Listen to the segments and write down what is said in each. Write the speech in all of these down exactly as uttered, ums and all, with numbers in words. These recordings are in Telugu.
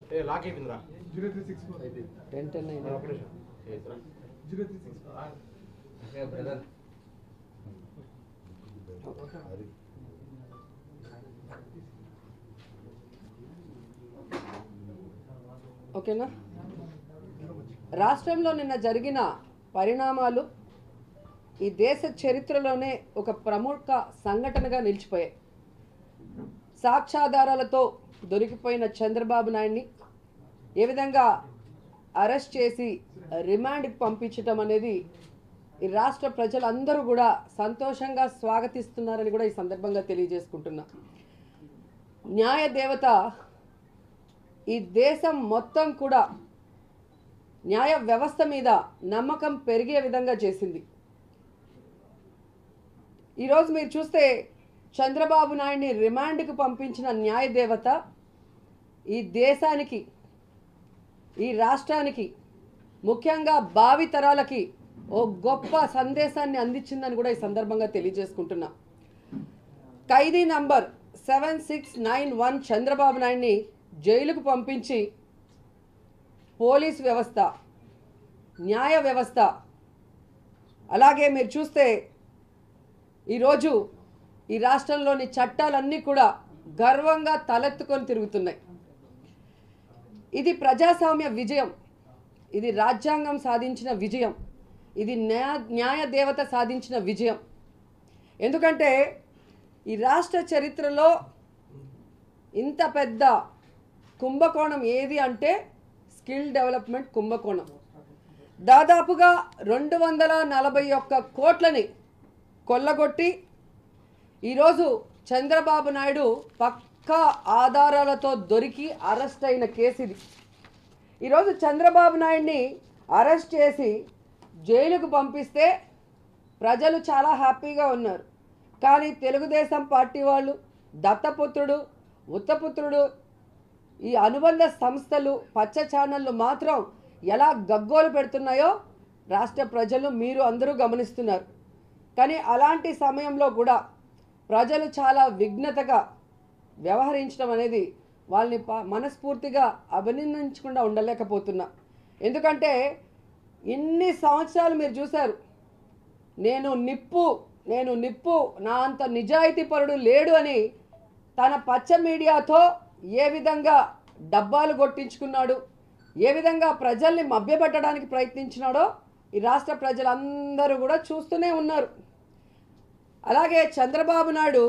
ఏ లాక్ అయిపోయిందిరా zero three six four ten ten nine ఒక నిమిషం చేద్దురా zero three six four okay brother ఓకేనా. రాష్ట్రంలో నిన్న జరిగిన పరిణామాలు ఈ దేశ చరిత్రలోనే ఒక ప్రముఖ సంఘటనగా నిలిచిపోయాయి. సాక్ష్యాధారాలతో దొరికిపోయిన చంద్రబాబు నాయుడిని ఏ విధంగా అరెస్ట్ చేసి రిమాండ్కి పంపించడం అనేది ఈ రాష్ట్ర ప్రజలందరూ కూడా సంతోషంగా స్వాగతిస్తున్నారని కూడా ఈ సందర్భంగా తెలియజేసుకుంటున్నా. న్యాయ దేవత ఈ దేశం మొత్తం కూడా న్యాయ వ్యవస్థ మీద నమ్మకం పెరిగే విధంగా చేసింది. ఈరోజు మీరు చూస్తే చంద్రబాబు నాయుడిని రిమాండ్కి పంపించిన న్యాయ దేవత ఈ దేశానికి, ఈ రాష్ట్రానికి, ముఖ్యంగా భావి తరాలకి ఓ గొప్ప సందేశాన్ని అందించిందని కూడా ఈ సందర్భంగా తెలియజేసుకుంటున్నా. ఖైదీ number seven six nine one Chandrababu నాయుడిని జైలుకు పంపించి పోలీస్ వ్యవస్థ, న్యాయ వ్యవస్థ, అలాగే మీరు చూస్తే ఈరోజు ఈ రాష్ట్రంలోని చట్టాలన్నీ కూడా గర్వంగా తలెత్తుకొని తిరుగుతున్నాయి. ఇది ప్రజాస్వామ్య విజయం, ఇది రాజ్యాంగం సాధించిన విజయం, ఇది న్యాయ న్యాయ దేవత సాధించిన విజయం. ఎందుకంటే ఈ రాష్ట్ర చరిత్రలో ఇంత పెద్ద కుంభకోణం ఏది అంటే స్కిల్ డెవలప్మెంట్ కుంభకోణం. దాదాపుగా రెండు వందల నలభై ఒక్క కోట్లని కొల్లగొట్టి ఈరోజు చంద్రబాబు నాయుడు పక్కా ఆధారాలతో దొరికి అరెస్ట్ అయిన కేసు ఇది. ఈరోజు చంద్రబాబు నాయుడిని అరెస్ట్ చేసి జైలుకు పంపిస్తే ప్రజలు చాలా హ్యాపీగా ఉన్నారు. కానీ తెలుగుదేశం పార్టీ వాళ్ళు, దత్తపుత్రుడు, ఉత్తపుత్రుడు, ఈ అనుబంధ సంస్థలు, పచ్చ ఛానళ్ళు మాత్రం ఎలా గగ్గోలు పెడుతున్నాయో రాష్ట్ర ప్రజలు మీరు అందరూ గమనిస్తున్నారు. కానీ అలాంటి సమయంలో కూడా ప్రజలు చాలా విఘ్నతగా వ్యవహరించడం అనేది వాళ్ళని మనస్ఫూర్తిగా అభినందించకుండా ఉండలేకపోతున్నా. ఎందుకంటే ఇన్ని సంవత్సరాలు మీరు చూశారు, నేను నిప్పు నేను నిప్పు నా అంత నిజాయితీపరుడు లేడు అని తన పచ్చ మీడియాతో ఏ విధంగా డబ్బాలు కొట్టించుకున్నాడు, ఏ విధంగా ప్రజల్ని మభ్యపెట్టడానికి ప్రయత్నించినాడో ఈ రాష్ట్ర ప్రజలందరూ కూడా చూస్తూనే ఉన్నారు. అలాగే చంద్రబాబు నాయుడు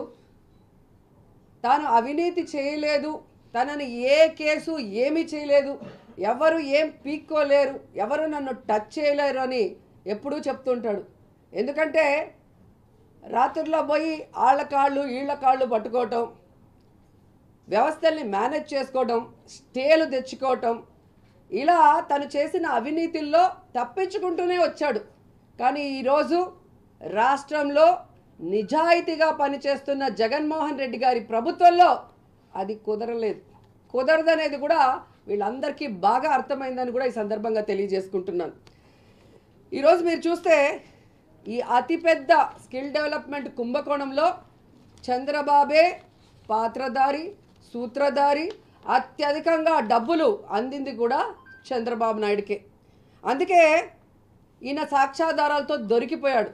తాను అవినీతి చేయలేదు, తనని ఏ కేసు ఏమీ చేయలేదు, ఎవరు ఏం పీక్కోలేరు, ఎవరు నన్ను టచ్ చేయలేరు అని ఎప్పుడూ చెప్తుంటాడు. ఎందుకంటే రాత్రుల్లో పోయి ఆళ్ళ కాళ్ళు ఈళ్ళ కాళ్ళు పట్టుకోవటం, వ్యవస్థల్ని మేనేజ్ చేసుకోవటం, స్టేలు తెచ్చుకోవటం, ఇలా తను చేసిన అవినీతిల్లో తప్పించుకుంటూనే వచ్చాడు. కానీ ఈరోజు రాష్ట్రంలో నిజాయితీగా పనిచేస్తున్న జగన్మోహన్ రెడ్డి గారి ప్రభుత్వంలో అది కుదరలేదు. కుదరదనేది కూడా వీళ్ళందరికీ బాగా అర్థమైందని కూడా ఈ సందర్భంగా తెలియజేసుకుంటున్నాను. ఈరోజు మీరు చూస్తే ఈ అతిపెద్ద స్కిల్ డెవలప్మెంట్ కుంభకోణంలో చంద్రబాబే పాత్రధారి, సూత్రధారి, అత్యధికంగా డబ్బులు అందింది కూడా చంద్రబాబు నాయుడికే. అందుకే ఈయన సాక్ష్యాధారాలతో దొరికిపోయాడు.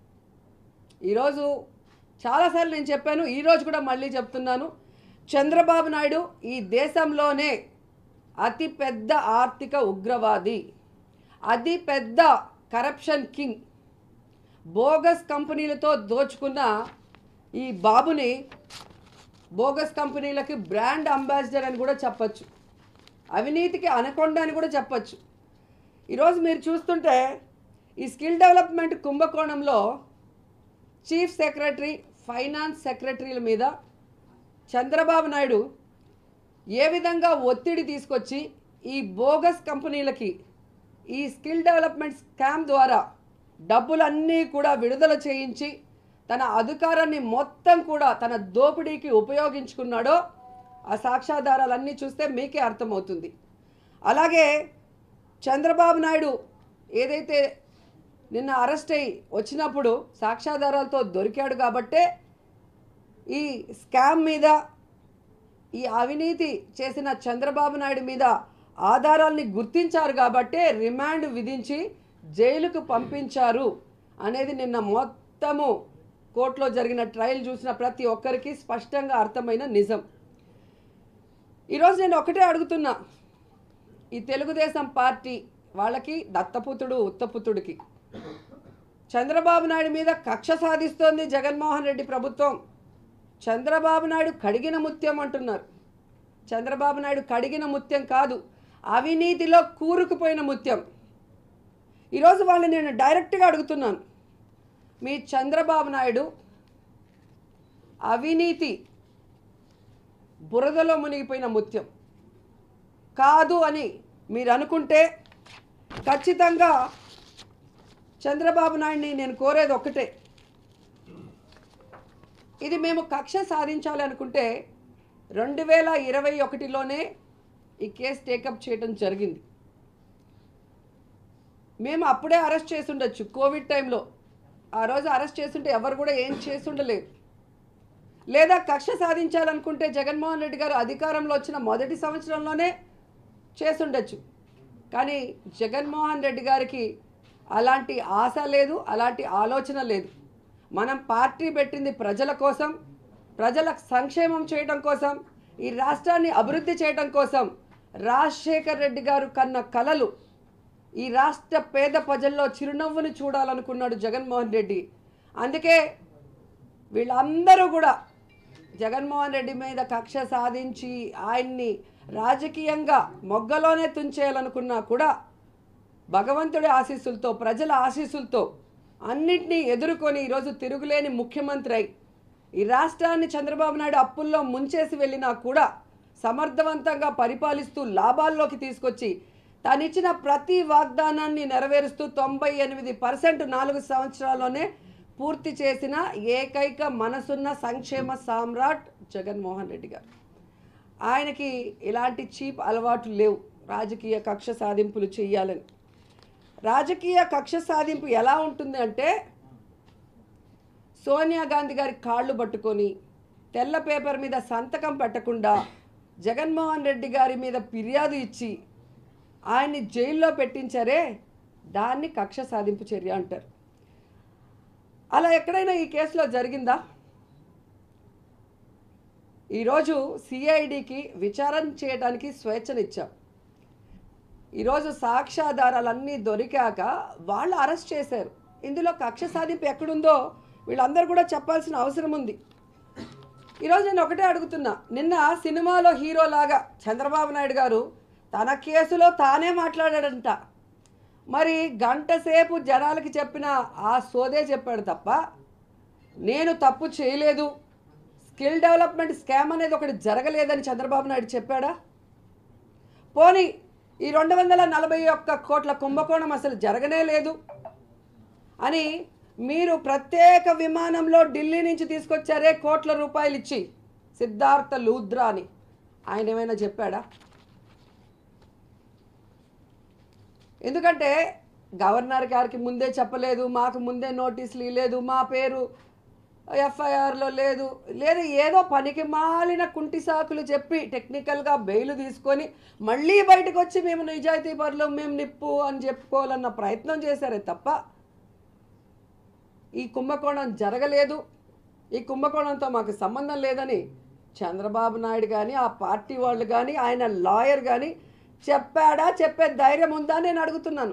ఈరోజు చాలాసార్లు నేను చెప్పాను, ఈరోజు కూడా మళ్ళీ చెప్తున్నాను, చంద్రబాబు నాయుడు ఈ దేశంలోనే అతిపెద్ద ఆర్థిక ఉగ్రవాది, అతి పెద్ద కరప్షన్ కింగ్. బోగస్ కంపెనీలతో దోచుకున్న ఈ బాబుని బోగస్ కంపెనీలకి బ్రాండ్ అంబాసిడర్ అని కూడా చెప్పచ్చు, అవినీతికి అనకొండ అని కూడా చెప్పచ్చు. ఈరోజు మీరు చూస్తుంటే ఈ స్కిల్ డెవలప్మెంట్ కుంభకోణంలో చీఫ్ సెక్రటరీ, ఫైనాన్స్ సెక్రటరీల మీద చంద్రబాబు నాయుడు ఏ విధంగా ఒత్తిడి తీసుకొచ్చి ఈ బోగస్ కంపెనీలకి ఈ స్కిల్ డెవలప్మెంట్ స్కామ్ ద్వారా డబ్బులన్నీ కూడా విడుదల చేయించి తన అధికారాన్ని మొత్తం కూడా తన దోపిడీకి ఉపయోగించుకున్నాడో ఆ సాక్ష్యాధారాలన్నీ చూస్తే మీకే అర్థమవుతుంది. అలాగే చంద్రబాబు నాయుడు ఏదైతే నిన్న అరెస్ట్ అయ్యి వచ్చినప్పుడు సాక్ష్యాధారాలతో దొరికాడు కాబట్టే ఈ స్కామ్ మీద ఈ అవినీతి చేసిన చంద్రబాబు నాయుడు మీద ఆధారాల్ని గుర్తించారు కాబట్టే రిమాండ్ విధించి జైలుకు పంపించారు అనేది నిన్న మొత్తము కోర్టులో జరిగిన ట్రయల్ చూసిన ప్రతి ఒక్కరికి స్పష్టంగా అర్థమైన నిజం. ఈరోజు నేను ఒకటే అడుగుతున్నా, ఈ తెలుగుదేశం పార్టీ వాళ్ళకి దత్తపుత్రుడు ఉత్తపుత్రుడికి చంద్రబాబు నాయుడు మీద కక్ష సాధిస్తోంది జగన్మోహన్ రెడ్డి ప్రభుత్వం. చంద్రబాబు నాయుడు కడిగిన ముత్యం అంటున్నారు. చంద్రబాబు నాయుడు కడిగిన ముత్యం కాదు, అవినీతిలో కూరుకుపోయిన ముత్యం. ఈరోజు వాళ్ళని నేను డైరెక్ట్గా అడుగుతున్నాను, మీ చంద్రబాబు నాయుడు అవినీతి బురదలో మునిగిపోయిన ముత్యం కాదు అని మీరు అనుకుంటే ఖచ్చితంగా చంద్రబాబు నాయుడిని నేను కోరేది ఒక్కటే, ఇది మేము కక్ష సాధించాలి అనుకుంటే రెండు వేల ఇరవై ఒకటిలోనే ఈ కేసు టేకప్ చేయడం జరిగింది. మేము అప్పుడే అరెస్ట్ చేసి ఉండొచ్చు. కోవిడ్ టైంలో ఆ రోజు అరెస్ట్ చేస్తుంటే ఎవరు కూడా ఏం చేసి ఉండలేదు. లేదా కక్ష సాధించాలనుకుంటే జగన్మోహన్ రెడ్డి గారు అధికారంలో వచ్చిన మొదటి సంవత్సరంలోనే చేసి ఉండొచ్చు. కానీ జగన్మోహన్ రెడ్డి గారికి అలాంటి ఆశ లేదు, అలాంటి ఆలోచన లేదు. మనం పార్టీ పెట్టింది ప్రజల కోసం, ప్రజల సంక్షేమం చేయడం కోసం, ఈ రాష్ట్రాన్ని అభివృద్ధి చేయడం కోసం. రాజశేఖర్ రెడ్డి గారు కన్న కలలు ఈ రాష్ట్ర పేద ప్రజల్లో చిరునవ్వుని చూడాలనుకున్నాడు జగన్మోహన్ రెడ్డి. అందుకే వీళ్ళందరూ కూడా జగన్మోహన్ రెడ్డి మీద కక్ష సాధించి ఆయన్ని రాజకీయంగా మొగ్గలోనే తుంచేయాలనుకున్నా కూడా భగవంతుడి ఆశీస్సులతో, ప్రజల ఆశీస్సులతో అన్నింటినీ ఎదుర్కొని ఈరోజు తిరుగులేని ముఖ్యమంత్రి అయి ఈ రాష్ట్రాన్ని చంద్రబాబు నాయుడు అప్పుల్లో ముంచేసి వెళ్ళినా కూడా సమర్థవంతంగా పరిపాలిస్తూ లాభాల్లోకి తీసుకొచ్చి తనిచ్చిన ప్రతి వాగ్దానాన్ని నెరవేరుస్తూ తొంభై ఎనిమిది పర్సెంట్ నాలుగు సంవత్సరాల్లోనే పూర్తి చేసిన ఏకైక మనసున్న సంక్షేమ సామ్రాట్ జగన్మోహన్ రెడ్డి గారు. ఆయనకి ఇలాంటి చీప్ అలవాట్లు లేవు రాజకీయ కక్ష సాధింపులు చేయాలని. రాజకీయ కక్ష సాధింపు ఎలా ఉంటుంది అంటే సోనియా గాంధీ గారి కాళ్ళు పట్టుకొని తెల్ల పేపర్ మీద సంతకం పెట్టకుండా జగన్మోహన్ రెడ్డి గారి మీద ఫిర్యాదు ఇచ్చి ఆయన్ని జైల్లో పెట్టించారే, దాన్ని కక్ష సాధింపు చర్య అంటారు. అలా ఎక్కడైనా ఈ కేసులో జరిగిందా? ఈరోజు సిఐడికి విచారణ చేయడానికి స్వేచ్ఛనిచ్చాం. ఈరోజు సాక్ష్యాధారాలన్నీ దొరికాక వాళ్ళు అరెస్ట్ చేశారు. ఇందులో కక్ష సాధింపు ఎక్కడుందో వీళ్ళందరూ కూడా చెప్పాల్సిన అవసరం ఉంది. ఈరోజు నేను ఒకటే అడుగుతున్నా, నిన్న సినిమాలో హీరోలాగా చంద్రబాబు నాయుడు గారు తన కేసులో తానే మాట్లాడాడంట. మరి గంట సేపు జనాలకి చెప్పిన ఆ సోదే చెప్పాడు తప్ప నేను తప్పు చేయలేదు, స్కిల్ డెవలప్మెంట్ స్కామ్ అనేది ఒకటి జరగలేదని చంద్రబాబు నాయుడు చెప్పాడా? పోనీ ఈ రెండు వందల నలభై ఒక్క కోట్ల కుంభకోణం అసలు జరగనే లేదు అని మీరు ప్రత్యేక విమానంలో ఢిల్లీ నుంచి తీసుకొచ్చారే కోట్ల రూపాయలు ఇచ్చి సిద్ధార్థ లూద్రా అని, ఆయన ఏమైనా చెప్పాడా? ఎందుకంటే గవర్నర్ గారికి ముందే చెప్పలేదు, మాకు ముందే నోటీసులు ఇవ్వలేదు, మా పేరు ఎఫ్ఐఆర్లో లేదు లేదు ఏదో పనికి మాలిన కుంటి సాకులు చెప్పి టెక్నికల్గా బెయిల్ తీసుకొని మళ్ళీ బయటకు వచ్చి మేము నిజాయితీ పరులు, మేము నిప్పు అని చెప్పుకోవాలన్న ప్రయత్నం చేశారే తప్ప ఈ కుంభకోణం జరగలేదు, ఈ కుంభకోణంతో మాకు సంబంధం లేదని చంద్రబాబు నాయుడు కానీ ఆ పార్టీ వాళ్ళు కానీ ఆయన లాయర్ కానీ చెప్పాడా? చెప్పే ధైర్యం ఉందా నేను అడుగుతున్నాను.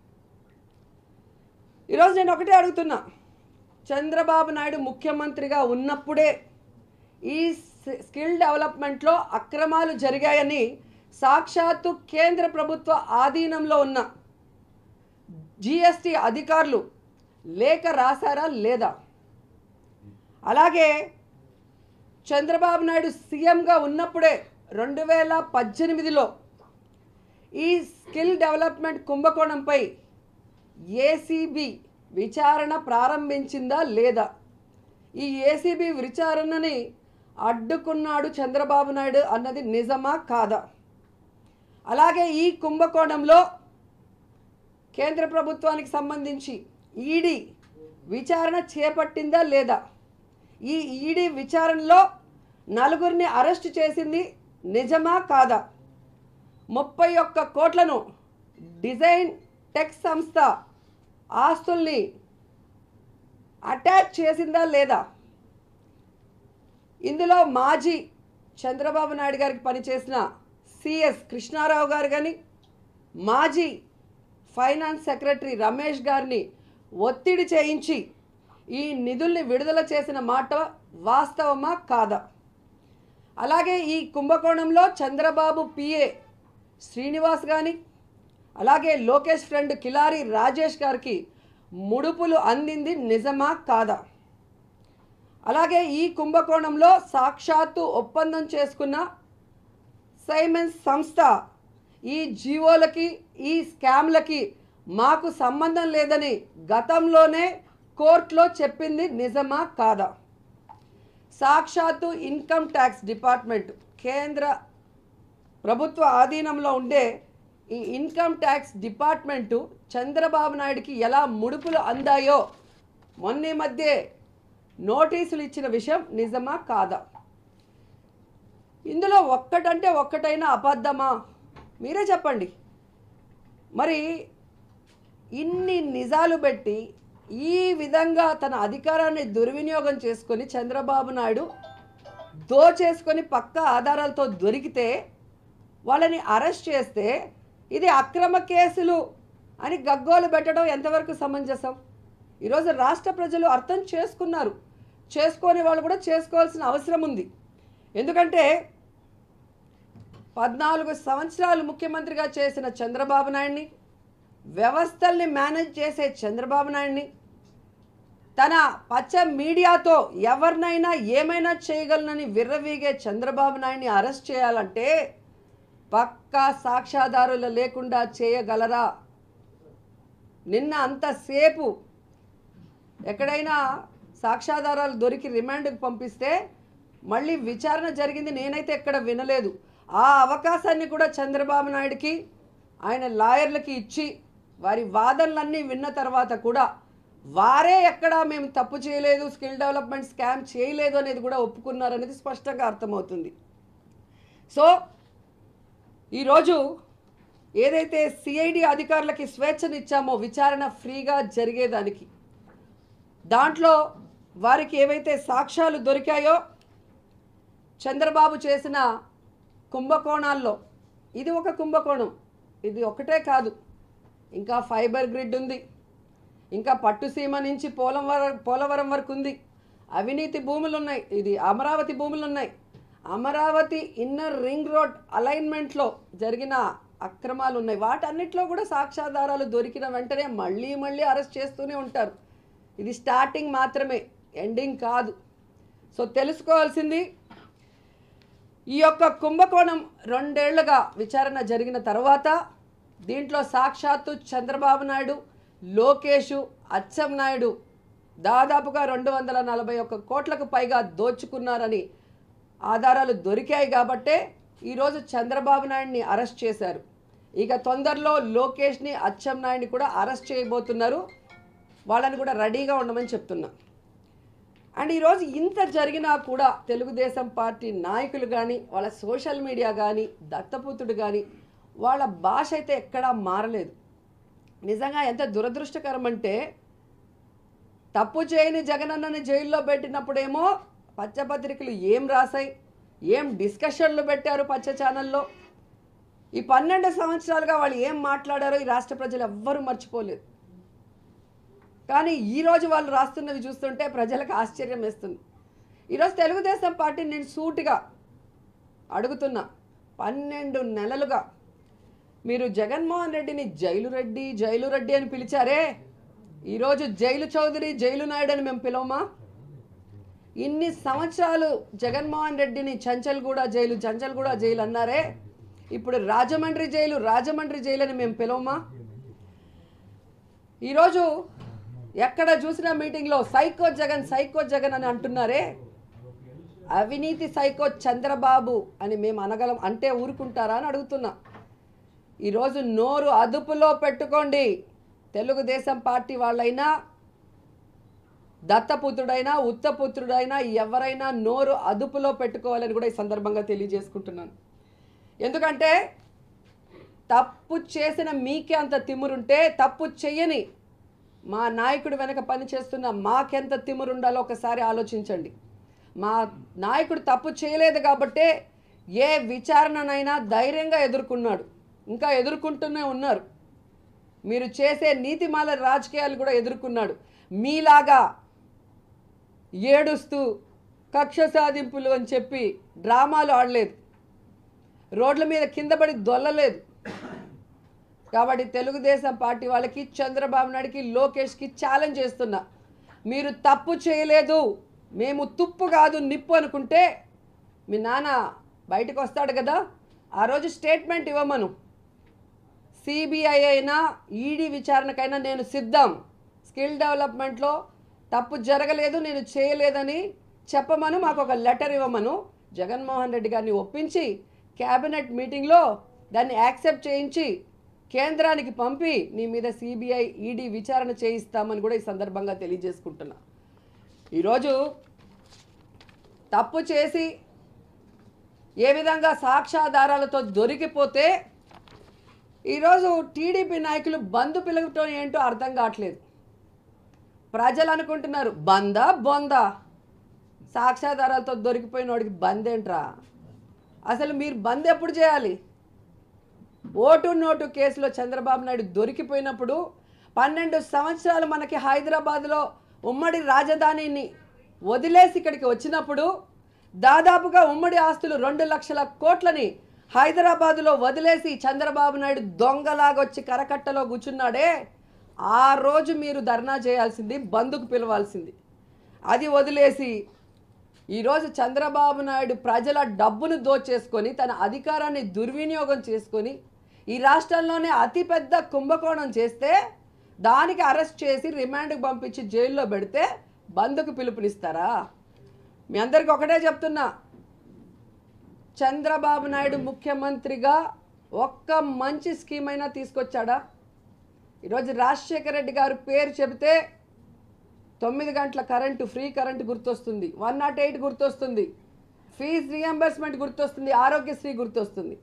ఈరోజు నేను ఒకటే అడుగుతున్నా, చంద్రబాబు నాయుడు ముఖ్యమంత్రిగా ఉన్నప్పుడే ఈ స్కిల్ డెవలప్మెంట్లో అక్రమాలు జరిగాయని సాక్షాత్తు కేంద్ర ప్రభుత్వ ఆధీనంలో ఉన్న జిఎస్టీ అధికారులు లేఖ రాశారా లేదా? అలాగే చంద్రబాబు నాయుడు సీఎంగా ఉన్నప్పుడే రెండు వేల పద్దెనిమిదిలో ఈ స్కిల్ డెవలప్మెంట్ కుంభకోణంపై ఏసీబీ విచారణ ప్రారంభించిందా లేదా? ఈ ఏసీబీ విచారణని అడ్డుకున్నాడు చంద్రబాబు నాయుడు అన్నది నిజమా కాదా? అలాగే ఈ కుంభకోణంలో కేంద్ర ప్రభుత్వానికి సంబంధించి ఈడీ విచారణ చేపట్టిందా లేదా? ఈ ఈడీ విచారణలో నలుగురిని అరెస్ట్ చేసింది నిజమా కాదా? ముప్పై ఒక్క కోట్లను డిజైన్ టెక్ సంస్థ ఆస్తుల్ని అటాచ్ చేసిందా లేదా? ఇందులో మాజీ చంద్రబాబు నాయుడు గారికి పనిచేసిన సిఎస్ కృష్ణారావు గారు కానీ మాజీ ఫైనాన్స్ సెక్రటరీ రమేష్ గారిని ఒత్తిడి చేయించి ఈ నిధుల్ని విడుదల చేసిన మాట వాస్తవమా కాదా? అలాగే ఈ కుంభకోణంలో చంద్రబాబు పిఏ శ్రీనివాస్ కానీ అలాగే లోకేష్ ఫ్రెండ్ కిలారి రాజేష్ గారికి ముడుపులు అందింది నిజమా కాదా? అలాగే ఈ కుంభకోణంలో సాక్షాత్తు ఒప్పందం చేసుకున్న సైమెన్స్ సంస్థ ఈ జీవోలకి ఈ స్కామ్లకి మాకు సంబంధం లేదని గతంలోనే కోర్టులో చెప్పింది నిజమా కాదా? సాక్షాత్తు ఇన్కమ్ ట్యాక్స్ డిపార్ట్మెంట్ కేంద్ర ప్రభుత్వ ఆధీనంలో ఉండే ఈ ఇన్కమ్ ట్యాక్స్ డిపార్ట్మెంటు చంద్రబాబు నాయుడికి ఎలా ముడుపులు అందాయో మొన్న మధ్య నోటీసులు ఇచ్చిన విషయం నిజమా కాదా? ఇందులో ఒక్కటంటే ఒక్కటైనా అబద్ధమా? మీరే చెప్పండి. మరి ఇన్ని నిజాలు పెట్టి ఈ విధంగా తన అధికారాన్ని దుర్వినియోగం చేసుకొని చంద్రబాబు నాయుడు దోచేసుకొని పక్క ఆధారాలతో దొరికితే వాళ్ళని అరెస్ట్ చేస్తే ఇది అక్రమ కేసులు అని గగ్గోలు పెట్టడం ఎంతవరకు సమంజసం? ఈరోజు రాష్ట్ర ప్రజలు అర్థం చేసుకున్నారు. చేసుకొని వాళ్ళు కూడా చేసుకోవాల్సిన అవసరం ఉంది. ఎందుకంటే పద్నాలుగు సంవత్సరాలు ముఖ్యమంత్రిగా చేసిన చంద్రబాబు నాయుడిని, వ్యవస్థల్ని మేనేజ్ చేసే చంద్రబాబు నాయుడిని, తన పచ్చ మీడియాతో ఎవరినైనా ఏమైనా చేయగలనని విర్రవీగే చంద్రబాబు నాయుడిని అరెస్ట్ చేయాలంటే పక్కా సాక్ష్యాధారులు లేకుండా చేయగలరా? నిన్న అంతసేపు ఎక్కడైనా సాక్ష్యాధారాలు దొరికి రిమాండ్కి పంపిస్తే మళ్ళీ విచారణ జరిగింది నేనైతే ఎక్కడ వినలేదు. ఆ అవకాశాన్ని కూడా చంద్రబాబు నాయుడికి ఆయన లాయర్లకి ఇచ్చి వారి వాదనలన్నీ విన్న తర్వాత కూడా వారే ఎక్కడా మేము తప్పు చేయలేదు, స్కిల్ డెవలప్మెంట్ స్కామ్ చేయలేదు అనేది కూడా ఒప్పుకున్నారనేది స్పష్టంగా అర్థమవుతుంది. సో ఈరోజు ఏదైతే సిఐడి అధికారులకి స్వేచ్ఛనిచ్చామో విచారణ ఫ్రీగా జరిగేదానికి, దాంట్లో వారికి ఏవైతే సాక్ష్యాలు దొరికాయో చంద్రబాబు చేసిన కుంభకోణాల్లో ఇది ఒక కుంభకోణం, ఇది ఒకటే కాదు, ఇంకా ఫైబర్ గ్రిడ్ ఉంది, ఇంకా పట్టుసీమ నుంచి పోలవరం పోలవరం వరకు ఉంది, అవినీతి భూములు ఉన్నాయి, ఇది అమరావతి భూములు ఉన్నాయి, అమరావతి ఇన్నర్ రింగ్ రోడ్ అలైన్మెంట్లో జరిగిన అక్రమాలు ఉన్నాయి. వాటన్నిటిలో కూడా సాక్ష్యాధారాలు దొరికిన వెంటనే మళ్ళీ మళ్ళీ అరెస్ట్ చేస్తూనే ఉంటారు. ఇది స్టార్టింగ్ మాత్రమే, ఎండింగ్ కాదు. సో తెలుసుకోవాల్సింది, ఈ యొక్క కుంభకోణం రెండేళ్లుగా విచారణ జరిగిన తర్వాత దీంట్లో సాక్షాత్తు చంద్రబాబు నాయుడు, లోకేషు, అచ్చెన్నాయుడు దాదాపుగా రెండు వందల నలభై ఒక్క కోట్లకు పైగా దోచుకున్నారని ఆధారాలు దొరికాయి కాబట్టే ఈరోజు చంద్రబాబు నాయుడిని అరెస్ట్ చేశారు. ఇక తొందరలో లోకేష్ని, అచ్చెన్నాయుడిని కూడా అరెస్ట్ చేయబోతున్నారు. వాళ్ళని కూడా రెడీగా ఉండమని చెప్తున్నా. అండ్ ఈరోజు ఇంత జరిగినా కూడా తెలుగుదేశం పార్టీ నాయకులు కానీ, వాళ్ళ సోషల్ మీడియా కానీ, దత్తపుత్రుడు కానీ వాళ్ళ భాష అయితే ఎక్కడా మారలేదు. నిజంగా ఎంత దురదృష్టకరం అంటే, తప్పు చేయని జగనన్నని జైల్లో పెట్టినప్పుడేమో పచ్చపత్రికలు ఏం రాశాయి, ఏం డిస్కషన్లు పెట్టారు పచ్చ ఛానల్లో, ఈ పన్నెండు సంవత్సరాలుగా వాళ్ళు ఏం మాట్లాడారో ఈ రాష్ట్ర ప్రజలు ఎవ్వరూ మర్చిపోలేదు. కానీ ఈరోజు వాళ్ళు రాస్తున్నవి చూస్తుంటే ప్రజలకు ఆశ్చర్యం వేస్తుంది. ఈరోజు తెలుగుదేశం పార్టీ నేను సూటిగా అడుగుతున్నా, పన్నెండు నెలలుగా మీరు జగన్మోహన్ రెడ్డిని జైలు రెడ్డి జైలు రెడ్డి అని పిలిచారే, ఈరోజు జైలు చౌదరి జైలు నాయుడు అని మేము పిలవమా? ఇన్ని సంవత్సరాలు జగన్మోహన్ రెడ్డిని చంచల్గూడ జైలు చంచల్గూడ జైలు అన్నారే, ఇప్పుడు రాజమండ్రి జైలు రాజమండ్రి జైలు అని మేము పిలవమా? ఈరోజు ఎక్కడ చూసినా మీటింగ్లో సైకో జగన్ సైకో జగన్ అని అంటున్నారే, అవినీతి సైకో చంద్రబాబు అని మేము అనగలం అంటే ఊరుకుంటారా అని అడుగుతున్నా. ఈరోజు నోరు అదుపులో పెట్టుకోండి. తెలుగుదేశం పార్టీ వాళ్ళైనా దత్తపుత్రుడైనా ఉత్తపుత్రుడైనా ఎవరైనా నోరు అదుపులో పెట్టుకోవాలని కూడా ఈ సందర్భంగా తెలియజేసుకుంటున్నాను. ఎందుకంటే తప్పు చేసిన మీకే అంత తిమ్మురుంటే తప్పు చెయ్యని మా నాయకుడు వెనక పనిచేస్తున్న మాకెంత తిమ్మురు ఉండాలో ఒకసారి ఆలోచించండి. మా నాయకుడు తప్పు చేయలేదు కాబట్టే ఏ విచారణనైనా ధైర్యంగా ఎదుర్కొన్నాడు, ఇంకా ఎదుర్కొంటూనే ఉన్నారు. మీరు చేసే నీతిమాల రాజకీయాలు కూడా ఎదుర్కొన్నాడు. మీలాగా ఏడుస్తూ కక్ష సాధింపులు అని చెప్పి డ్రామాలు ఆడలేదు, రోడ్ల మీద కింద పడి దొల్లలేదు. కాబట్టి తెలుగుదేశం పార్టీ వాళ్ళకి, చంద్రబాబు నాయుడికి, లోకేష్కి ఛాలెంజ్ చేస్తున్నా, మీరు తప్పు చేయలేదు, మేము తుప్పు కాదు నిప్పు అనుకుంటే మీ నాన్న బయటకు వస్తాడు కదా, ఆ రోజు స్టేట్మెంట్ ఇవ్వమను. సిబిఐ అయినా ఈడీ విచారణకైనా నేను సిద్ధం. స్కిల్ డెవలప్మెంట్లో తప్పు జరగలేదు, నేను చేయలేదని చెప్పమను, మాకు ఒక లెటర్ ఇవ్వమను. జగన్మోహన్ రెడ్డి గారిని ఒప్పించి క్యాబినెట్ మీటింగ్లో దాన్ని యాక్సెప్ట్ చేయించి కేంద్రానికి పంపి నీ మీద సిబిఐ ఈడీ విచారణ చేయిస్తామని కూడా ఈ సందర్భంగా తెలియజేసుకుంటున్నా. ఈరోజు తప్పు చేసి ఏ విధంగా సాక్ష్యాధారాలతో దొరికిపోతే ఈరోజు టీడీపీ నాయకులు బంధు పిలవటం ఏంటో అర్థం కావట్లేదు. ప్రజలు అనుకుంటున్నారు బందా బొందా, సాక్ష్యాధారాలతో దొరికిపోయిన వాడికి బంద్ ఏంట్రా? అసలు మీరు బంద్ ఎప్పుడు చేయాలి? ఓటు నోటు కేసులో చంద్రబాబు నాయుడు దొరికిపోయినప్పుడు పన్నెండు సంవత్సరాలు మనకి హైదరాబాద్లో ఉమ్మడి రాజధానిని వదిలేసి ఇక్కడికి వచ్చినప్పుడు దాదాపుగా ఉమ్మడి ఆస్తులు రెండు లక్షల కోట్లని హైదరాబాదులో వదిలేసి చంద్రబాబు నాయుడు దొంగలాగొచ్చి కరకట్టలో కూర్చున్నాడే, ఆ రోజు మీరు ధర్నా చేయాల్సింది, బంధుకు పిలవాల్సింది. అది వదిలేసి ఈరోజు చంద్రబాబు నాయుడు ప్రజల డబ్బును దోచేసుకొని తన అధికారాన్ని దుర్వినియోగం చేసుకొని ఈ రాష్ట్రంలోనే అతిపెద్ద కుంభకోణం చేస్తే దానికి అరెస్ట్ చేసి రిమాండ్కి పంపించి జైల్లో పెడితే బంధుకు పిలుపునిస్తారా? మీ అందరికీ ఒకటే చెప్తున్నా, చంద్రబాబు నాయుడు ముఖ్యమంత్రిగా ఒక్క మంచి స్కీమ్ అయినా తీసుకొచ్చాడా? ఈరోజు రాజశేఖర రెడ్డి గారు పేరు చెబితే తొమ్మిది గంటల కరెంటు, ఫ్రీ కరెంటు గుర్తొస్తుంది, వన్ నాట్ ఎయిట్ గుర్తొస్తుంది, ఫీజు రియంబర్స్మెంట్ గుర్తొస్తుంది, ఆరోగ్యశ్రీ గుర్తొస్తుంది.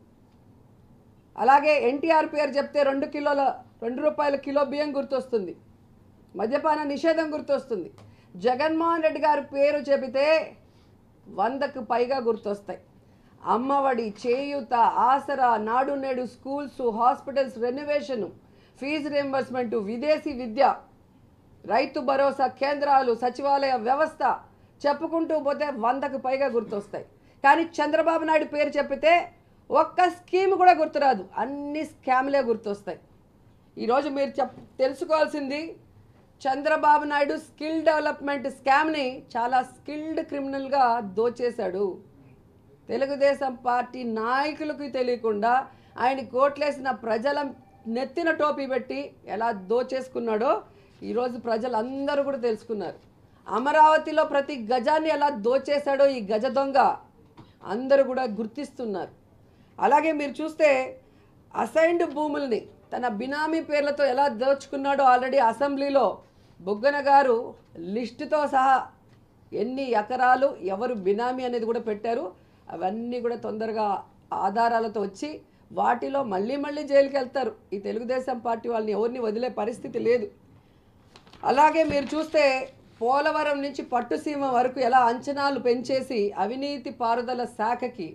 అలాగే ఎన్టీఆర్ పేరు చెప్తే రెండు కిలోల రెండు రూపాయల కిలో బియ్యం గుర్తొస్తుంది, మద్యపాన నిషేధం గుర్తొస్తుంది. జగన్మోహన్ రెడ్డి గారి పేరు చెబితే వందకు పైగా గుర్తొస్తాయి. అమ్మఒడి, చేయూత, Asara, Nadu Nedu schools, hospitals renovation, fees reimbursement, విదేశీ విద్య, రైతు భరోసా కేంద్రాలు, సచివాలయ వ్యవస్థ చెప్పుకుంటూ పోతే వందకు పైగా గుర్తొస్తాయి. కానీ చంద్రబాబు నాయుడు పేరు చెప్పితే ఒక్క స్కీమ్ కూడా గుర్తురాదు, అన్ని స్కామ్లే గుర్తొస్తాయి. ఈరోజు మీరు చెప్ తెలుసుకోవాల్సింది, చంద్రబాబు నాయుడు స్కిల్ డెవలప్మెంట్ స్కామ్ని చాలా స్కిల్డ్ క్రిమినల్గా దోచేశాడు. తెలుగుదేశం పార్టీ నాయకులకు తెలియకుండా ఆయన కోట్లేసిన ప్రజల నెత్తిన టోపీ పెట్టి ఎలా దోచేసుకున్నాడో ఈరోజు ప్రజలందరూ కూడా తెలుసుకున్నారు. అమరావతిలో ప్రతి గజాన్ని ఎలా దోచేశాడో ఈ గజ దొంగ అందరూ కూడా గుర్తిస్తున్నారు. అలాగే మీరు చూస్తే అసైన్డ్ భూముల్ని తన బినామీ పేర్లతో ఎలా దోచుకున్నాడో ఆల్రెడీ అసెంబ్లీలో బుగ్గన గారు లిస్టుతో సహా ఎన్ని ఎకరాలు ఎవరు బినామీ అనేది కూడా పెట్టారు. అవన్నీ కూడా తొందరగా ఆధారాలతో వచ్చి వాటిలో మళ్ళీ మళ్ళీ జైలుకి వెళ్తారు. ఈ తెలుగుదేశం పార్టీ వాళ్ళని ఎవరిని వదిలే పరిస్థితి లేదు. అలాగే మీరు చూస్తే పోలవరం నుంచి పట్టుసీమ వరకు ఎలా అంచనాలు పెంచేసి అవినీతి పారుదల శాఖకి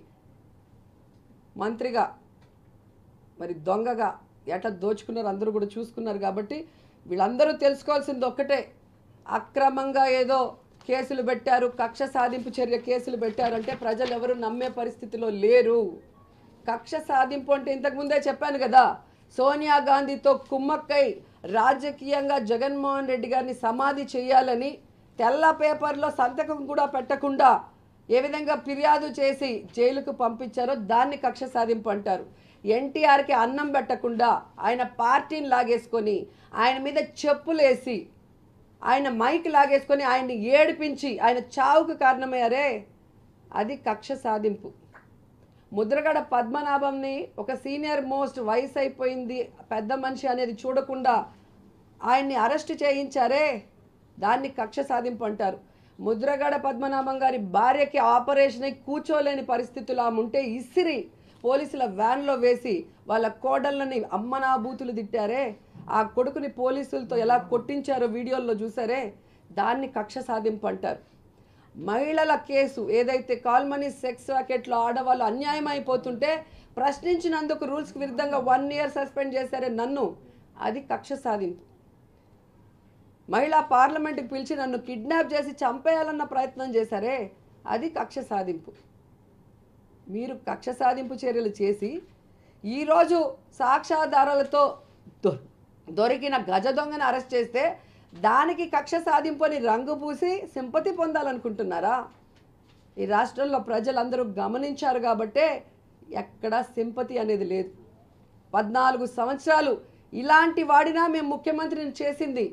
మంత్రిగా మరి దొంగగా ఎట్లా దోచుకున్నారు అందరూ కూడా చూసుకున్నారు. కాబట్టి వీళ్ళందరూ తెలుసుకోవాల్సింది ఒక్కటే, అక్రమంగా ఏదో కేసులు పెట్టారు, కక్ష సాధింపు చర్య కేసులు పెట్టారంటే ప్రజలు ఎవరు నమ్మే పరిస్థితిలో లేరు. కక్ష సాధింపు అంటే ఇంతకుముందే చెప్పాను కదా, సోనియా గాంధీతో కుమ్మక్కై రాజకీయంగా జగన్మోహన్ రెడ్డి గారిని సమాధి చేయాలని తెల్ల పేపర్లో సంతకం కూడా పెట్టకుండా ఏ విధంగా ఫిర్యాదు చేసి జైలుకు పంపించారో దాన్ని కక్ష సాధింపు అంటారు. ఎన్టీఆర్కి అన్నం పెట్టకుండా ఆయన పార్టీని లాగేసుకొని ఆయన మీద చెప్పులేసి ఆయన మైక్ లాగేసుకొని ఆయన్ని ఏడిపించి ఆయన చావుకు కారణమయ్యారే, అది కక్ష సాధింపు. ముద్రగడ పద్మనాభంని ఒక సీనియర్ మోస్ట్ వయసు అయిపోయింది పెద్ద మనిషి అనేది చూడకుండా ఆయన్ని అరెస్ట్ చేయించారే, దాన్ని కక్ష సాధింపు అంటారు. ముద్రగడ పద్మనాభం గారి భార్యకి ఆపరేషన్ అయి కూర్చోలేని పరిస్థితులు ఆమె ఉంటే ఇసిరి పోలీసుల వ్యాన్లో వేసి వాళ్ళ కోడళ్ళని అమ్మనాబూతులు తిట్టారే, ఆ కొడుకుని పోలీసులతో ఎలా కొట్టించారో వీడియోల్లో చూసారే, దాన్ని కక్ష సాధింపు అంటారు. మహిళల కేసు ఏదైతే కాల్మనీ సెక్స్ రాకెట్లో ఆడవాళ్ళు అన్యాయం అయిపోతుంటే ప్రశ్నించినందుకు రూల్స్కి విరుద్ధంగా వన్ ఇయర్ సస్పెండ్ చేశారే నన్ను, అది కక్ష సాధింపు. మహిళా పార్లమెంట్కి పిలిచి నన్ను కిడ్నాప్ చేసి చంపేయాలన్న ప్రయత్నం చేశారే, అది కక్ష సాధింపు. మీరు కక్ష సాధింపు చర్యలు చేసి ఈరోజు సాక్ష్యాధారాలతో దొరికిన గజ దొంగని అరెస్ట్ చేస్తే దానికి కక్ష సాధింపు అని రంగు పూసి సింపతి పొందాలనుకుంటున్నారా? ఈ రాష్ట్రంలో ప్రజలందరూ గమనించారు కాబట్టే ఎక్కడా సింపతి అనేది లేదు. పద్నాలుగు సంవత్సరాలు ఇలాంటి వాడినా మేము ముఖ్యమంత్రిని చేసింది,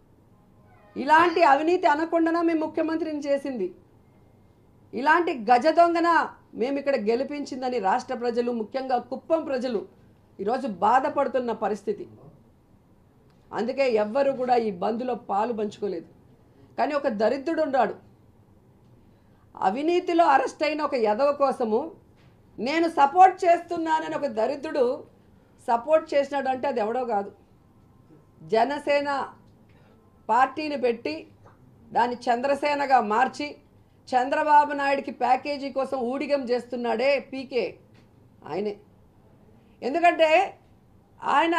ఇలాంటి అవినీతి అనకుండానా మేము ముఖ్యమంత్రిని చేసింది, ఇలాంటి గజ దొంగన మేము ఇక్కడ గెలిపించిందని రాష్ట్ర ప్రజలు, ముఖ్యంగా కుప్పం ప్రజలు ఈరోజు బాధపడుతున్న పరిస్థితి. అందుకే ఎవ్వరు కూడా ఈ బంద్లో పాలు పంచుకోలేదు. కానీ ఒక దరిద్రుడు ఉన్నాడు, అవినీతిలో అరెస్ట్ అయిన ఒక యదవ కోసము నేను సపోర్ట్ చేస్తున్నానని ఒక దరిద్రుడు సపోర్ట్ చేసినాడు అంటే అది ఎవడో కాదు, జనసేన పార్టీని పెట్టి దాన్ని చంద్రసేనగా మార్చి చంద్రబాబు నాయుడికి ప్యాకేజీ కోసం ఊడిగం చేస్తున్నాడే పీకే ఆయనే. ఎందుకంటే ఆయన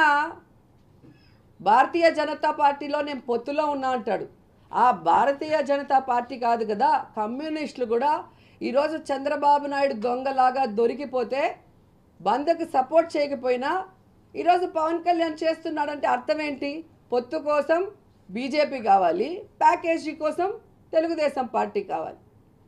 భారతీయ జనతా పార్టీలో నేను పొత్తులో ఉన్నా అంటాడు. ఆ భారతీయ జనతా పార్టీ కాదు కదా, కమ్యూనిస్టులు కూడా ఈరోజు చంద్రబాబు నాయుడు దొంగలాగా దొరికిపోతే బంద్కి సపోర్ట్ చేయకపోయినా ఈరోజు పవన్ కళ్యాణ్ చేస్తున్నాడంటే అర్థం ఏంటి? పొత్తు కోసం బీజేపీ కావాలి, ప్యాకేజీ కోసం తెలుగుదేశం పార్టీ కావాలి.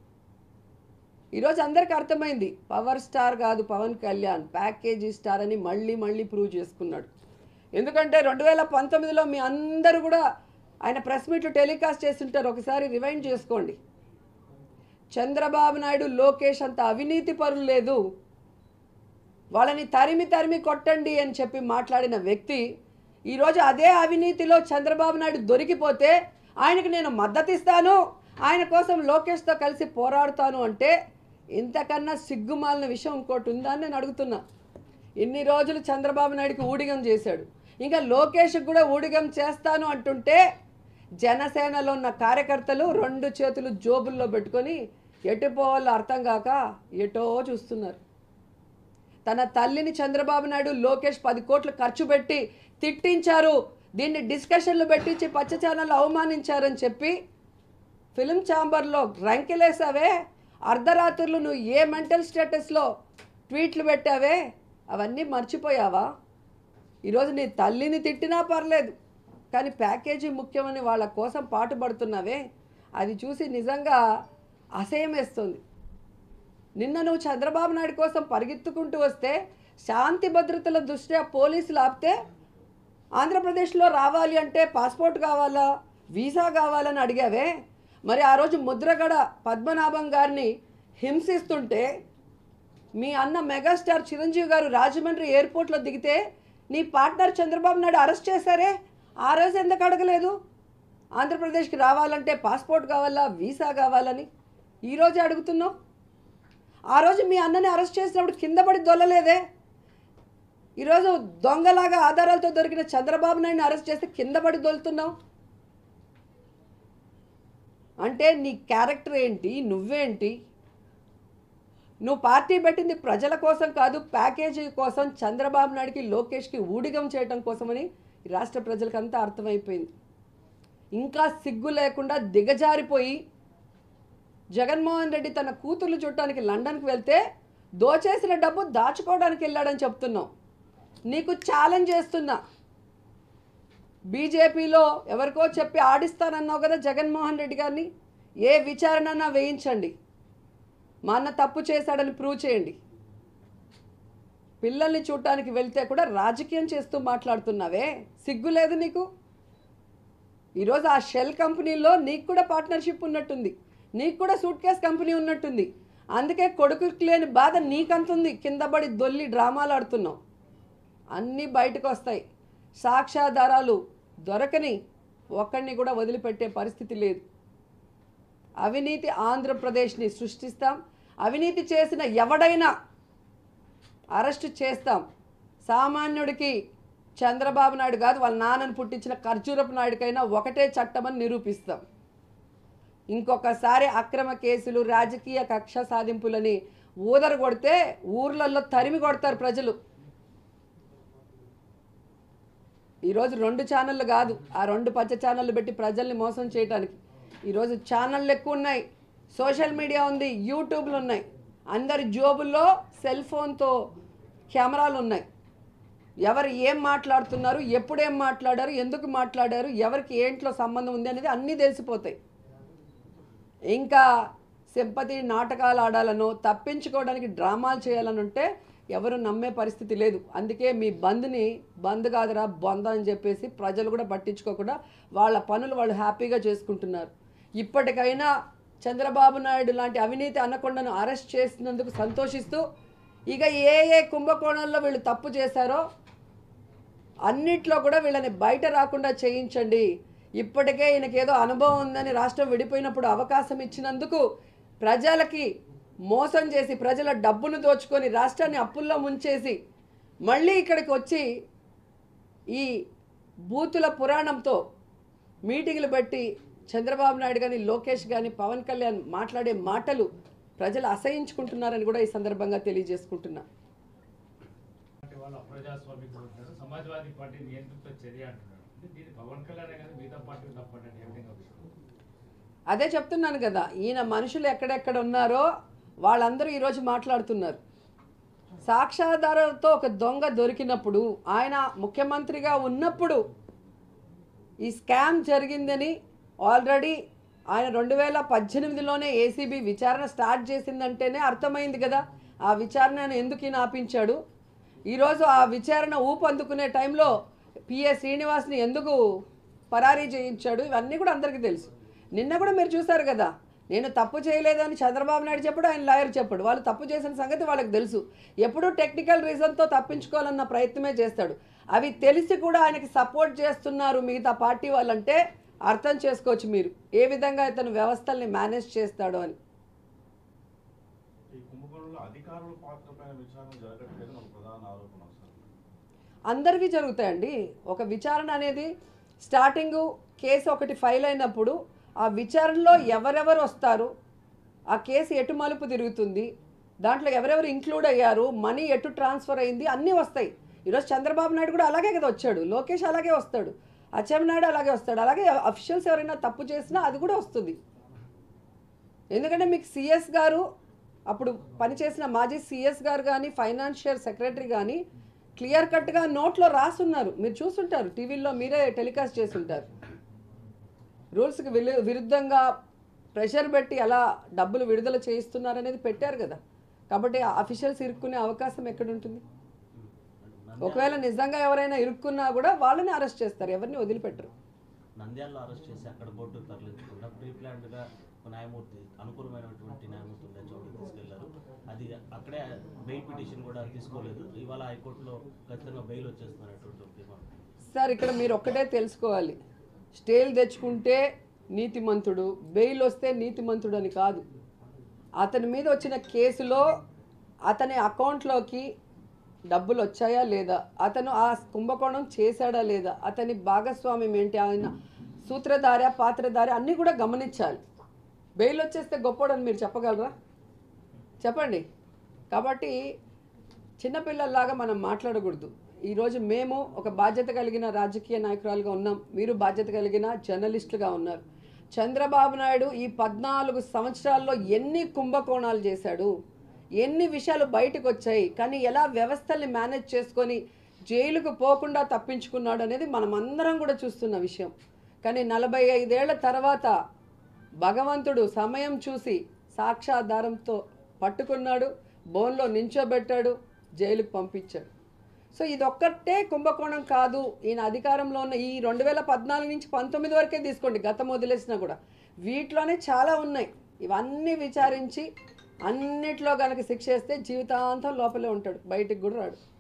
ఈరోజు అందరికీ అర్థమైంది, పవర్ స్టార్ కాదు పవన్ కళ్యాణ్, ప్యాకేజీ స్టార్ అని మళ్ళీ మళ్ళీ ప్రూవ్ చేసుకున్నాడు. ఎందుకంటే రెండు వేల పంతొమ్మిదిలో మీ అందరూ కూడా ఆయన ప్రెస్ మీట్లు టెలికాస్ట్ చేస్తుంటారు, ఒకసారి రివైండ్ చేసుకోండి. చంద్రబాబు నాయుడు, లోకేష్ అంత అవినీతి పరులు లేదు, వాళ్ళని తరిమి తరిమి కొట్టండి అని చెప్పి మాట్లాడిన వ్యక్తి ఈరోజు అదే అవినీతిలో చంద్రబాబు నాయుడు దొరికిపోతే ఆయనకు నేను మద్దతు ఇస్తాను, ఆయన కోసం లోకేష్తో కలిసి పోరాడుతాను అంటే ఇంతకన్నా సిగ్గుమాలిన విషయం ఇంకోటి ఉందా అని నేను అడుగుతున్నా. ఇన్ని రోజులు చంద్రబాబు నాయుడికి ఊడిగం చేశాడు, ఇంకా లోకేష్కి కూడా ఊడిగం చేస్తాను అంటుంటే జనసేనలో ఉన్న కార్యకర్తలు రెండు చేతులు జోబుల్లో పెట్టుకొని ఎటు పోవాలో అర్థం కాక ఎటో చూస్తున్నారు. తన తల్లిని చంద్రబాబు నాయుడు, లోకేష్ పది కోట్లు ఖర్చు పెట్టి తిట్టించారు, దీన్ని డిస్కషన్లు పెట్టించి పచ్చ ఛానల్ అవమానించారని చెప్పి ఫిలిం ఛాంబర్లో రంకెలేసావే, అర్ధరాత్రులు నువ్వు ఏ మెంటల్ స్టేటస్లో ట్వీట్లు పెట్టావే, అవన్నీ మర్చిపోయావా? ఈరోజు నీ తల్లిని తిట్టినా పర్లేదు, కానీ ప్యాకేజీ ముఖ్యమని వాళ్ళ కోసం పాటుపడుతున్నావే, అది చూసి నిజంగా అసహ్యం వేస్తుంది. నిన్న నువ్వు చంద్రబాబు నాయుడు కోసం పరిగెత్తుకుంటూ వస్తే శాంతి భద్రతల దృష్ట్యా పోలీసులు ఆపితే ఆంధ్రప్రదేశ్లో రావాలి అంటే పాస్పోర్ట్ కావాలా, వీసా కావాలని అడిగావే. మరి ఆ రోజు ముద్రగడ పద్మనాభం గారిని హింసిస్తుంటే మీ అన్న మెగాస్టార్ చిరంజీవి గారు రాజమండ్రి ఎయిర్పోర్ట్లో దిగితే నీ పార్ట్నర్ చంద్రబాబు నాయుడు అరెస్ట్ చేశారే, ఆ రోజు ఎందుకు అడగలేదు? ఆంధ్రప్రదేశ్కి రావాలంటే పాస్పోర్ట్ కావాలా, వీసా కావాలని ఈరోజే అడుగుతున్నావు. ఆ రోజు మీ అన్నని అరెస్ట్ చేసినప్పుడు కింద పడి దొల్లలేదే. ఈరోజు దొంగలాగా ఆధారాలతో దొరికిన చంద్రబాబు నాయుడిని అరెస్ట్ చేస్తే కింద పడి దొలుతున్నావు అంటే నీ క్యారెక్టర్ ఏంటి? నువ్వేంటి? నువ్వు పార్టీ పెట్టింది ప్రజల కోసం కాదు, ప్యాకేజీ కోసం, చంద్రబాబు నాయుడికి, లోకేష్కి ఊడిగం చేయడం కోసమని రాష్ట్ర ప్రజలకంతా అర్థమైపోయింది. ఇంకా సిగ్గు లేకుండా దిగజారిపోయి జగన్మోహన్ రెడ్డి తన కూతుర్లు చూడటానికి లండన్కి వెళ్తే దోచేసిన డబ్బు దాచుకోవడానికి వెళ్ళాడని చెప్తున్నావు. నీకు ఛాలెంజ్ చేస్తున్నా, బీజేపీలో ఎవరికో చెప్పి ఆడిస్తానన్నావు కదా జగన్మోహన్ రెడ్డి గారిని, ఏ విచారణన్నా వేయించండి, మా అన్న తప్పు చేశాడని ప్రూవ్ చేయండి. పిల్లల్ని చూడటానికి వెళ్తే కూడా రాజకీయం చేస్తూ మాట్లాడుతున్నావే, సిగ్గు లేదు నీకు? ఈరోజు ఆ షెల్ కంపెనీలో నీకు కూడా పార్ట్నర్షిప్ ఉన్నట్టుంది, నీకు కూడా సూట్ కేస్ కంపెనీ ఉన్నట్టుంది, అందుకే కొడుకుకి లేని బాధ నీకంతుంది, కింద పడి దొల్లి డ్రామాలు ఆడుతున్నావు. అన్నీ బయటకు వస్తాయి, సాక్ష్యాధారాలు దొరకని ఒక్కడిని కూడా వదిలిపెట్టే పరిస్థితి లేదు. అవినీతి ఆంధ్రప్రదేశ్ని సృష్టిస్తాం. అవినీతి చేసిన ఎవడైనా అరెస్టు చేస్తాం. సామాన్యుడికి చంద్రబాబు నాయుడు కాదు, వాళ్ళ నాన్నని పుట్టించిన ఖర్జూరపు నాయుడికైనా ఒకటే చట్టమని నిరూపిస్తాం. ఇంకొకసారి అక్రమ కేసులు, రాజకీయ కక్ష సాధింపులని ఊదర కొడితే ఊర్లలో తరిమి కొడతారు ప్రజలు. ఈరోజు రెండు ఛానళ్ళు కాదు, ఆ రెండు పచ్చ ఛానళ్ళు పెట్టి ప్రజల్ని మోసం చేయడానికి. ఈరోజు ఛానళ్ళు ఎక్కువ ఉన్నాయి, సోషల్ మీడియా ఉంది, యూట్యూబ్లు ఉన్నాయి, అందరి జోబుల్లో సెల్ ఫోన్తో కెమెరాలు ఉన్నాయి. ఎవరు ఏం మాట్లాడుతున్నారు, ఎప్పుడేం మాట్లాడారు, ఎందుకు మాట్లాడారు, ఎవరికి ఏంట్లో సంబంధం ఉంది అనేది అన్నీ తెలిసిపోతాయి. ఇంకా సింపతి నాటకాలు ఆడాలనో తప్పించుకోవడానికి డ్రామాలు చేయాలని ఉంటే ఎవరు నమ్మే పరిస్థితి లేదు. అందుకే మీ బంద్ని బంద్ కాదురా బొంద అని చెప్పేసి ప్రజలు కూడా పట్టించుకోకుండా వాళ్ళ పనులు వాళ్ళు హ్యాపీగా చేసుకుంటున్నారు. ఇప్పటికైనా చంద్రబాబు నాయుడు లాంటి అవినీతి అనకొండను అరెస్ట్ చేసినందుకు సంతోషిస్తూ ఇక ఏ ఏ కుంభకోణంలో వీళ్ళు తప్పు చేశారో అన్నిట్లో కూడా వీళ్ళని బయట రాకుండా చేయించండి. ఇప్పటికే ఈయనకేదో అనుభవం ఉందని రాష్ట్రం విడిపోయినప్పుడు అవకాశం ఇచ్చినందుకు ప్రజలకి మోసం చేసి ప్రజల డబ్బును దోచుకొని రాష్ట్రాన్ని అప్పుల్లో ముంచేసి మళ్ళీ ఇక్కడికి వచ్చి ఈ బూతుల పురాణంతో మీటింగ్లు పెట్టి చంద్రబాబు నాయుడు కానీ లోకేష్ కానీ పవన్ కళ్యాణ్ మాట్లాడే మాటలు ప్రజలు అసహించుకుంటున్నారని కూడా ఈ సందర్భంగా తెలియజేసుకుంటున్నా. సమాజ్వాదీ పార్టీ నియంత్రిత చర్య అంటున్నారు. దీని పవన్ కళ్యాణ్ కానీ మిగతా పార్టీలు తప్పండి. అదే చెప్తున్నాను కదా, ఈయన మనుషులు ఎక్కడెక్కడ ఉన్నారో వాళ్ళందరూ ఈరోజు మాట్లాడుతున్నారు. సాక్ష్యాధారాలతో ఒక దొంగ దొరికినప్పుడు, ఆయన ముఖ్యమంత్రిగా ఉన్నప్పుడు ఈ స్కామ్ జరిగిందని ఆల్రెడీ ఆయన రెండు వేల పద్దెనిమిదిలోనే ఏసీబీ విచారణ స్టార్ట్ చేసిందంటేనే అర్థమైంది కదా ఆ విచారణను ఎందుకు ఈయన ఆపించాడు. ఈరోజు ఆ విచారణ ఊపందుకునే టైంలో పిఏ శ్రీనివాస్ని ఎందుకు పరారీ చేయించాడు, ఇవన్నీ కూడా అందరికీ తెలుసు. నిన్న కూడా మీరు చూశారు కదా, నేను తప్పు చేయలేదని చంద్రబాబు నాయుడు చెప్పాడు, ఆయన లాయర్ చెప్పాడు. వాళ్ళు తప్పు చేసిన సంగతి వాళ్ళకి తెలుసు. ఎప్పుడూ టెక్నికల్ రీజన్తో తప్పించుకోవాలన్న ప్రయత్నమే చేస్తాడు. అవి తెలిసి కూడా ఆయనకి సపోర్ట్ చేస్తున్నారు మిగతా పార్టీ వాళ్ళంటే అర్థం చేసుకోవచ్చు మీరు ఏ విధంగా ఇతను వ్యవస్థల్ని మేనేజ్ చేస్తాడో అని. అందరివి జరుగుతాయండి. ఒక విచారణ అనేది స్టార్టింగు కేసు ఒకటి ఫైల్ అయినప్పుడు ఆ విచారణలో ఎవరెవరు వస్తారు, ఆ కేసు ఎటు మలుపు తిరుగుతుంది, దాంట్లో ఎవరెవరు ఇంక్లూడ్ అయ్యారు, మనీ ఎటు ట్రాన్స్ఫర్ అయింది, అన్నీ వస్తాయి. ఈరోజు చంద్రబాబు నాయుడు కూడా అలాగే కదా వచ్చాడు, లోకేష్ అలాగే వస్తాడు, అచ్చెన్నాయుడు అలాగే వస్తాడు. అలాగే అఫీషియల్స్ ఎవరైనా తప్పు చేసినా అది కూడా వస్తుంది. ఎందుకంటే మీకు సిఎస్ గారు అప్పుడు పనిచేసిన మాజీ సిఎస్ గారు కానీ ఫైనాన్షియల్ సెక్రటరీ కానీ క్లియర్ కట్గా నోట్లో రాసున్నారు, మీరు చూస్తుంటారు, టీవీల్లో మీరే టెలికాస్ట్ చేస్తుంటారు. రూల్స్కి విరుద్ధంగా ప్రెషర్ పెట్టి ఎలా డబ్బులు విడుదల చేయిస్తున్నారు అనేది పెట్టారు కదా. కాబట్టి అఫీషియల్స్ ఇరుక్కునే అవకాశం ఎక్కడుంటుంది? ఒకవేళ నిజంగా ఎవరైనా ఇరుక్కున్నా కూడా వాళ్ళని అరెస్ట్ చేస్తారు, ఎవరిని వదిలిపెట్టరు. నంద్యాలలో అరెస్ట్ చేసి అక్కడ కోర్టుకు తరలించకుండా ప్రీ ప్లాన్డ్గా న్యాయమూర్తి అనుకూలమైనటువంటి న్యాయమూర్తి ఉండే చోటుకు తీసుకెళ్లారు. అది అక్కడే బెయిల్ పిటిషన్ కూడా తీసుకోలేదు. ఇవాళ హైకోర్టులో ఖచ్చితంగా బెయిల్ వచ్చేస్తున్నటువంటి సార్, ఇక్కడ మీరు ఒక్కటే తెలుసుకోవాలి, స్టేలు తెచ్చుకుంటే నీతిమంతుడు, బెయిల్ వస్తే నీతిమంతుడు అని కాదు. అతని మీద వచ్చిన కేసులో అతని అకౌంట్లోకి డబ్బులు వచ్చాయా లేదా, అతను ఆ కుంభకోణం చేశాడా లేదా, అతని భాగస్వామ్యం ఏంటి, ఆయన సూత్రధార పాత్రధార అన్నీ కూడా గమనించాలి. బెయిల్ వచ్చేస్తే గొప్పోడని మీరు చెప్పగలరా? చెప్పండి. కాబట్టి చిన్నపిల్లల్లాగా మనం మాట్లాడకూడదు. ఈరోజు మేము ఒక బాధ్యత కలిగిన రాజకీయ నాయకురాలుగా ఉన్నాం, మీరు బాధ్యత కలిగిన జర్నలిస్టులుగా ఉన్నారు. చంద్రబాబు నాయుడు ఈ పద్నాలుగు సంవత్సరాల్లో ఎన్ని కుంభకోణాలు చేశాడు, ఎన్ని విషయాలు బయటకు వచ్చాయి, కానీ ఎలా వ్యవస్థల్ని మేనేజ్ చేసుకొని జైలుకు పోకుండా తప్పించుకున్నాడు అనేది మనం అందరం కూడా చూస్తున్న విషయం. కానీ నలభై ఐదేళ్ల తర్వాత భగవంతుడు సమయం చూసి సాక్ష్యాధారంతో పట్టుకున్నాడు, బోన్లో నించోబెట్టాడు, జైలుకు పంపించాడు. సో ఇదొక్కటే కుంభకోణం కాదు. ఈయన అధికారంలో ఉన్న ఈ రెండు వేల పద్నాలుగు నుంచి పంతొమ్మిది వరకే తీసుకోండి, గతం వదిలేసినా కూడా వీటిలోనే చాలా ఉన్నాయి. ఇవన్నీ విచారించి అన్నిట్లో కనుక శిక్ష వేస్తే జీవితాంతం లోపలే ఉంటాడు, బయటికి కూడా రాడు.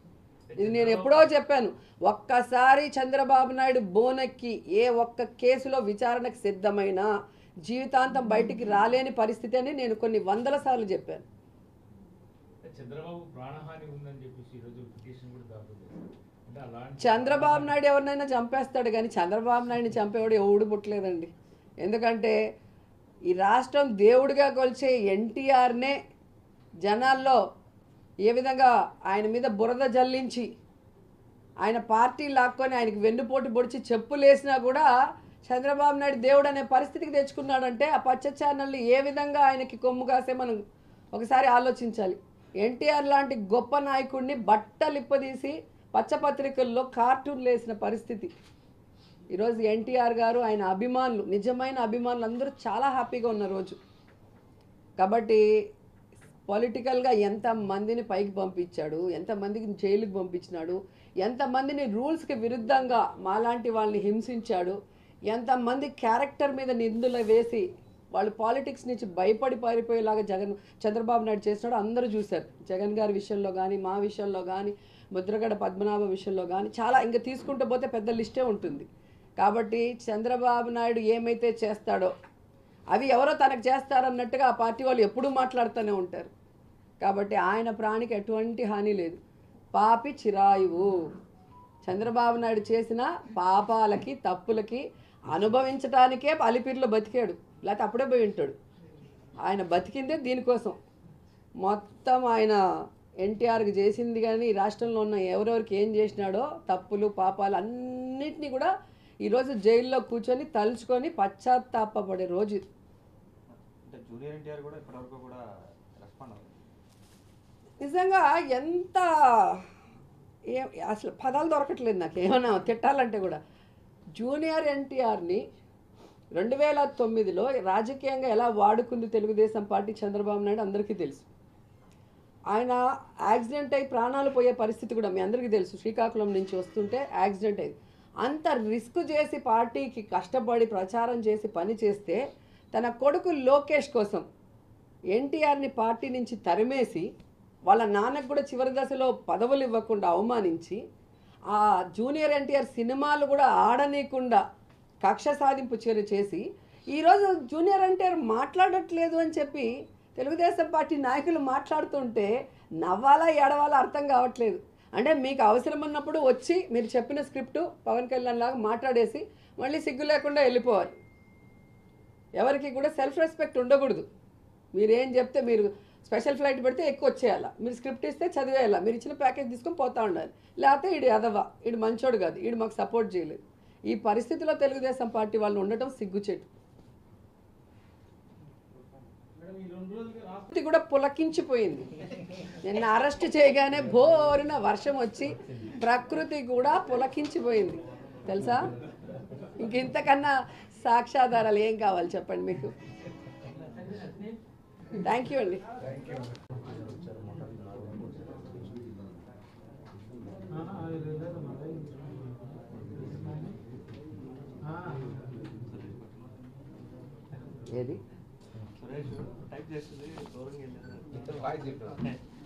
ఇది నేను ఎప్పుడో చెప్పాను. ఒక్కసారి చంద్రబాబు నాయుడు బోనెక్కి ఏ ఒక్క కేసులో విచారణకు సిద్ధమైనా జీవితాంతం బయటికి రాలేని పరిస్థితి అని నేను కొన్ని వందల సార్లు చెప్పాను. చంద్రబాబు ప్రాణహాని ఉందని చెప్పేసి ఈరోజు పిటిషన్ కూడా దాఖలు చేశారు. అంటే అలాంటి చంద్రబాబు నాయుడు ఎవరినైనా చంపేస్తాడు, కానీ చంద్రబాబు నాయుడిని చంపేవాడు ఎవడు పుట్టలేదండి. ఎందుకంటే ఈ రాష్ట్రం దేవుడిగా కొలిచే ఎన్టీఆర్నే జనాల్లో ఏ విధంగా ఆయన మీద బురద జల్లించి ఆయన పార్టీ లాక్కొని ఆయనకి వెన్నుపోటు పొడిచి చెప్పులేసినా కూడా చంద్రబాబు నాయుడు దేవుడు అనే పరిస్థితికి తెచ్చుకున్నాడంటే ఆ పచ్చ ఛానళ్ళు ఏ విధంగా ఆయనకి కొమ్ము కాసే మనం ఒకసారి ఆలోచించాలి. ఎన్టీఆర్ లాంటి గొప్ప నాయకుడిని బట్టలిప్పదీసి పచ్చపత్రికల్లో కార్టూన్లు వేసిన పరిస్థితి. ఈరోజు ఎన్టీఆర్ గారు ఆయన అభిమానులు, నిజమైన అభిమానులు అందరూ చాలా హ్యాపీగా ఉన్న రోజు. కాబట్టి పొలిటికల్గా ఎంతమందిని పైకి పంపించాడు, ఎంతమందికి జైలుకి పంపించినాడు, ఎంతమందిని రూల్స్కి విరుద్ధంగా మాలాంటి వాళ్ళని హింసించాడు, ఎంతమంది క్యారెక్టర్ మీద నిందులు వేసి వాళ్ళు పాలిటిక్స్ నుంచి భయపడి పారిపోయేలాగా జగన్ చంద్రబాబు నాయుడు చేసినాడు అందరూ చూశారు. జగన్ గారి విషయంలో కానీ, మా విషయంలో కానీ, ముద్రగడ పద్మనాభ విషయంలో కానీ చాలా ఇంకా తీసుకుంటూ పోతే పెద్ద లిస్టే ఉంటుంది. కాబట్టి చంద్రబాబు నాయుడు ఏమైతే చేస్తాడో అవి ఎవరో తనకు చేస్తారన్నట్టుగా ఆ పార్టీ వాళ్ళు ఎప్పుడూ మాట్లాడుతూనే ఉంటారు. కాబట్టి ఆయన ప్రాణికి ఎటువంటి హాని లేదు. పాపి చిరాయువు చంద్రబాబు నాయుడు చేసిన పాపాలకి తప్పులకి అనుభవించడానికే అలిపిరిలో బతికాడు, లేకపోతే అప్పుడే పోయి ఉంటాడు. ఆయన బతికిందే దీనికోసం. మొత్తం ఆయన ఎన్టీఆర్కి చేసింది కానీ ఈ రాష్ట్రంలో ఉన్న ఎవరెవరికి ఏం చేసినాడో తప్పులు పాపాలు అన్నిటినీ కూడా ఈరోజు జైల్లో కూర్చొని తలుచుకొని పశ్చాత్తాపపడే రోజు. అంటే జూనియర్ ఎన్టీఆర్ కూడా ఇప్పటివరకు కూడా రెస్పాండ్ అవ్వలేదు. నిజంగా ఎంత ఏ అసలు పదాలు దొరకట్లేదు నాకు ఏమన్నా తిట్టాలంటే కూడా. జూనియర్ ఎన్టీఆర్ని రెండు వేల తొమ్మిదిలో రాజకీయంగా ఎలా వాడుకుంది తెలుగుదేశం పార్టీ చంద్రబాబు నాయుడు అందరికీ తెలుసు. ఆయన యాక్సిడెంట్ అయి ప్రాణాలు పోయే పరిస్థితి కూడా మీ అందరికీ తెలుసు. శ్రీకాకుళం నుంచి వస్తుంటే యాక్సిడెంట్ అయింది. అంత రిస్క్ చేసి పార్టీకి కష్టపడి ప్రచారం చేసి పని చేస్తే తన కొడుకు లోకేష్ కోసం ఎన్టీఆర్ని పార్టీ నుంచి తరిమేసి వాళ్ళ నాన్నకు కూడా చివరి దశలో పదవులు ఇవ్వకుండా అవమానించి ఆ జూనియర్ ఎన్టీఆర్ సినిమాలు కూడా ఆడనీయకుండా కక్ష సాధింపు చర్య చేసి ఈరోజు జూనియర్ ఎన్టీఆర్ మాట్లాడట్లేదు అని చెప్పి తెలుగుదేశం పార్టీ నాయకులు మాట్లాడుతుంటే నవ్వాలా ఏడవాలా అర్థం కావట్లేదు. అంటే మీకు అవసరం ఉన్నప్పుడు వచ్చి మీరు చెప్పిన స్క్రిప్టు పవన్ కళ్యాణ్ లాగా మాట్లాడేసి మళ్ళీ సిగ్గు లేకుండా వెళ్ళిపోవాలి. ఎవరికి కూడా సెల్ఫ్ రెస్పెక్ట్ ఉండకూడదు. మీరేం చెప్తే మీరు స్పెషల్ ఫ్లైట్ పెడితే ఎక్కువ వచ్చేయాలా, మీరు స్క్రిప్ట్ ఇస్తే చదివేయాలా, మీరు ఇచ్చిన ప్యాకేజ్ తీసుకొని పోతా ఉండాలి. లేకపోతే ఈడు అదవా, ఈడు మంచోడు కాదు, ఈడు మాకు సపోర్ట్ చేయలేదు. ఈ పరిస్థితిలో తెలుగుదేశం పార్టీ వాళ్ళు ఉండటం సిగ్గుచేటు. ఇది కూడా పులకించిపోయింది. నిన్న అరెస్ట్ చేయగానే బోరిన వర్షం వచ్చి ప్రకృతి కూడా పులకించిపోయింది తెలుసా. ఇంక ఇంతకన్నా సాక్ష్యాధారాలు ఏం కావాలి చెప్పండి మీకు. థ్యాంక్ యూ అండి. ఏది సురేష్ టైప్ చేస్తుంది దూరంగా వెళ్ళారు. వాయిస్ చెప్పారు.